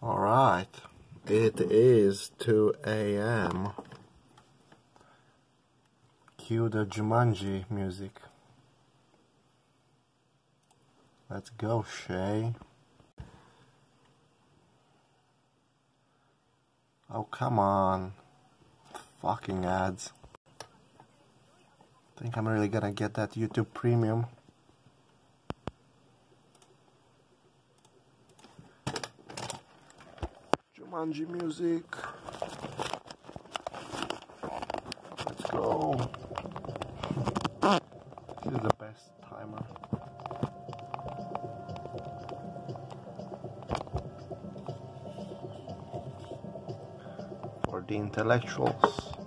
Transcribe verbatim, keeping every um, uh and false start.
Alright, it is two A M Cue the Jumanji music. Let's go, Shay. Oh, come on. Fucking ads. Think I'm really gonna get that YouTube Premium. Jumanji music. Let's go. This is the best timer. For the intellectuals.